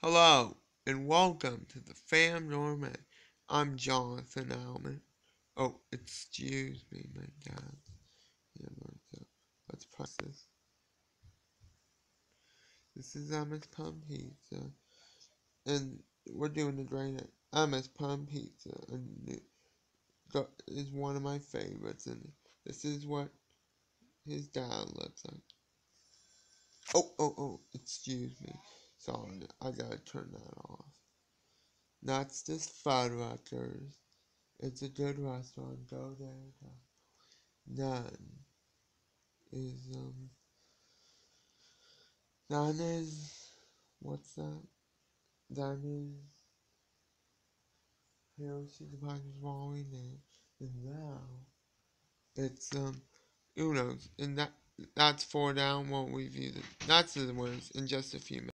Hello, and welcome to the Fam Norman. I'm Jonathan Alman. Oh, excuse me, my dad. Let's press this. This is Emma's Pum Pizza, and we're doing it right now. Emma's Pum Pizza is one of my favorites, and this is what his dad looks like. Oh, excuse me. Sorry, I gotta turn that off. That's just Fuddruckers. It's a good restaurant. Go there. None is None is what's that? That is Hiroshi the Packers Rolling and now it's Uno's and that's 4 down. Won't review the that's the words in just a few minutes.